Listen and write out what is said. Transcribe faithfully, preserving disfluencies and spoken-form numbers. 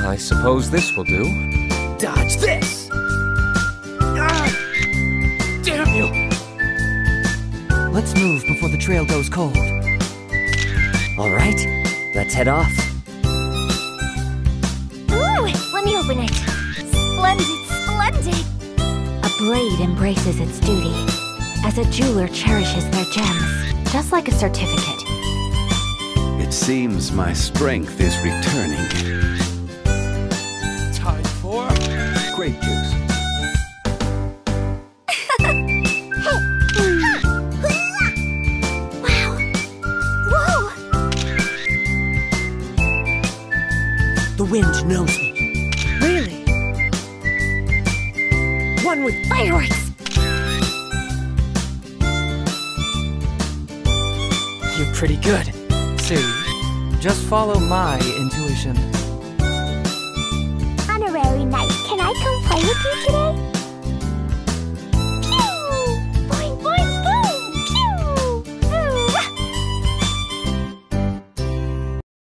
I suppose this will do. Dodge this! Ah! Damn you! Let's move before the trail goes cold. All right, let's head off. Ooh, let me open it. Splendid, splendid! A blade embraces its duty, as a jeweler cherishes their gems, just like a certificate. It seems my strength is returning. Time for Grape juice. Wow! Whoa! The wind knows me. Really? One with Fireworks! You're pretty good. See, just follow my intuition. Honorary Knight, can I come play with you today?